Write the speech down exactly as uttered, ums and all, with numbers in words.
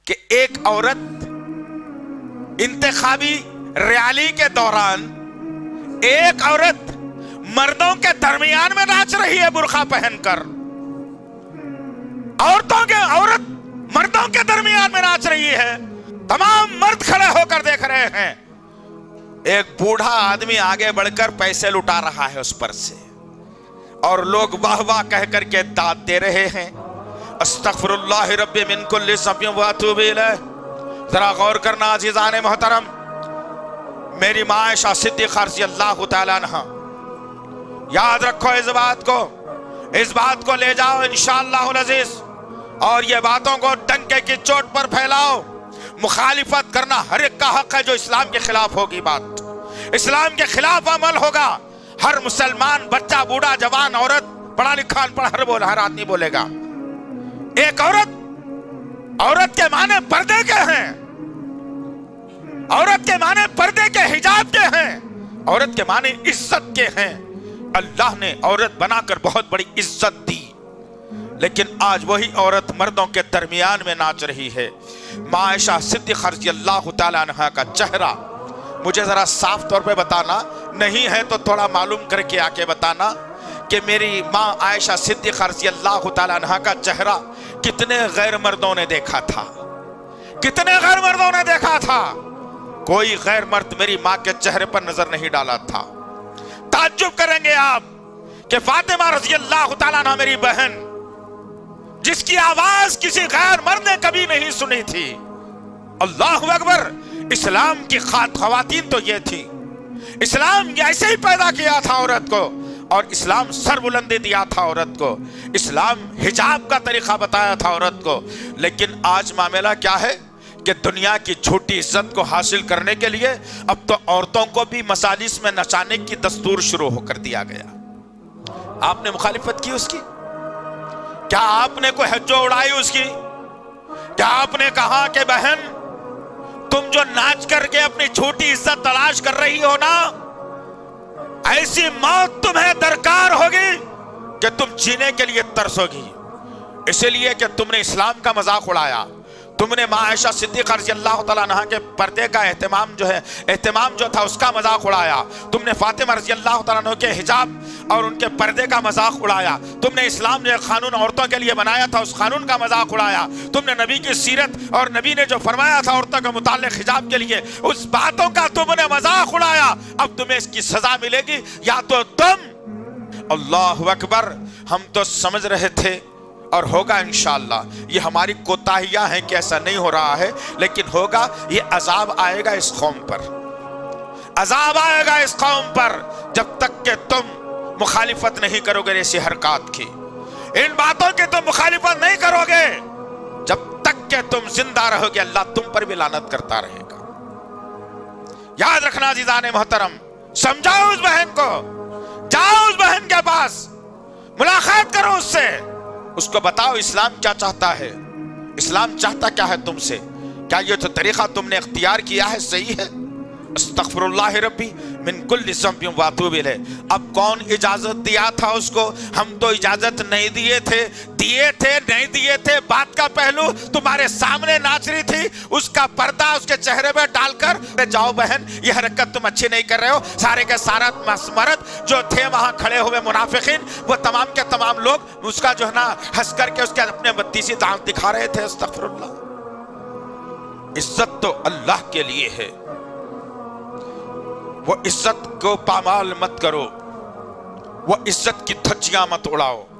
کہ ایک عورت انتخابی ریالی کے دوران ایک عورت مردوں کے درمیان میں ناچ رہی ہے برقع پہن کر. عورتوں کے عورت مردوں کے درمیان میں ناچ رہی ہے. تمام مرد کھڑے ہو کر دیکھ رہے ہیں. ایک بوڑھا آدمی آگے بڑھ کر پیسے لٹا رہا ہے اس پر سے, اور لوگ واہ واہ کہہ کر کے داد دے رہے ہیں. استغفر اللہ ربی من کل ذنب واتوب الیہ. ذرا غور کرنا عزیزان محترم, میری ماں عائشہ صدیقہ رضی اللہ تعالیٰ عنہ, یاد رکھو اس بات کو, اس بات کو لے جاؤ انشاءاللہ العزیز, اور یہ باتوں کو ڈنکے کی چوٹ پر پھیلاؤ. مخالفت کرنا ہر ایک کا حق ہے جو اسلام کے خلاف ہوگی بات, اسلام کے خلاف عمل ہوگا. ہر مسلمان بچہ, بوڑھا, جوان, عورت, پڑھا لکھا, ان پڑھ, ہر بول ہر آدمی بولے گا. ایک عورت, عورت کے معنی پردے کے ہیں, عورت کے معنی پردے کے, حجاب کے ہیں, عورت کے معنی عزت کے ہیں. اللہ نے عورت بنا کر بہت بڑی عزت دی, لیکن آج وہی عورت مردوں کے درمیان میں ناچ رہی ہے. ماں عائشہ صدیقہ رضی اللہ تعالیٰ عنہ کا چہرہ مجھے ذرا صاف طور پہ بتانا, نہیں ہے تو تھوڑا معلوم کر کے آ کے بتانا کہ میری ماں عائشہ صدیقہ رضی اللہ تعالیٰ عنہ کا چہرہ کتنے غیر مردوں نے دیکھا تھا, کتنے غیر مردوں نے دیکھا تھا. کوئی غیر مرد میری ماں کے چہرے پر نظر نہیں ڈالا تھا. تعجب کریں گے آپ کہ فاطمہ رضی اللہ تعالیٰ عنہ میری بہن, جس کی آواز کسی غیر مرد نے کبھی نہیں سنی تھی. اللہ اکبر. اسلام کی خواتین تو یہ تھی, اسلام ایسے ہی پیدا کیا تھا عورت کو, اور اسلام سر بلندی دیا تھا عورت کو, اسلام حجاب کا طریقہ بتایا تھا عورت کو. لیکن آج معاملہ کیا ہے کہ دنیا کی چھوٹی عزت کو حاصل کرنے کے لیے اب تو عورتوں کو بھی مجالس میں نچانے کی دستور شروع ہو کر دیا گیا. آپ نے مخالفت کی اس کی؟ کیا آپ نے کوئی حجو اڑائی اس کی؟ کیا آپ نے کہا کہ بہن تم جو ناچ کر کے اپنی چھوٹی عزت تلاش کر رہی ہو نا, ایسی موت تمہیں درکار ہوگی کہ تم جینے کے لیے ترسو گی, اسی لیے کہ تم نے اسلام کا مذاق اڑایا, تم نے ماں عائشہ صدیقہ رضی اللہ تعالیٰ عنہ کے پردے کا اہتمام جو ہے اہتمام جو تھا اس کا مذاق اڑایا, تم نے فاطمہ رضی اللہ تعالیٰ عنہ کے حجاب اور ان کے پردے کا مذاق اڑایا, تم نے اسلام جو قانون عورتوں کے لیے بنایا تھا اس قانون کا مذاق اڑایا, تم نے نبی کی سیرت اور نبی نے جو فرمایا تھا عورتوں کے متعلق حجاب کے لیے اس باتوں کا تم نے مذاق اڑایا. اب تمہیں اس کی سزا ملے گی, یا تو تم, اللہ اکبر, ہم تو سمجھ رہے تھے اور ہوگا انشاءاللہ, یہ ہماری کوتاہیاں ہیں کہ ایسا نہیں ہو رہا ہے, لیکن ہوگا, یہ عذاب آئے گا اس قوم پر, عذاب آئے گا اس قوم پر جب تک کہ تم مخالفت نہیں کرو گے ایسی حرکات کی, ان باتوں کی تم مخالفت نہیں کرو گے, جب تک کہ تم زندہ رہو گے اللہ تم پر بھی لعنت کرتا رہے گا. یاد رکھنا عزیزان محترم, سمجھاؤ اس بہن کو, جاؤ اس بہن کے پاس, ملاقات کرو اس سے, اس کو بتاؤ اسلام کیا چاہتا ہے, اسلام چاہتا کیا ہے تم سے, کیا یہ تو طریقہ تم نے اختیار کیا ہے صحیح ہے؟ استغفر اللہ ربی من کل ذنب واتوب الیہ. اب کون اجازت دیا تھا اس کو؟ ہم تو اجازت نہیں دیے تھے, دیے تھے نہیں دیے تھے بات کا پہلو تمہارے سامنے ناچ رہی تھی, اس کا پردہ اس کے چہرے پہ ڈال کر جاؤ بہن یہ حرکت تم اچھی نہیں کر رہے ہو. سارے کے سارا مرد جو تھے وہاں کھڑے ہوئے منافقین, وہ تمام کے تمام لوگ اس کا جو ہے نا ہنس کر کے اس کے اپنے بتیسی دانت دکھا رہے تھے. استغفر اللہ. عزت تو اللہ کے لیے ہے, وہ عزت کو پامال مت کرو, وہ عزت کی دھجیاں مت اڑاؤ.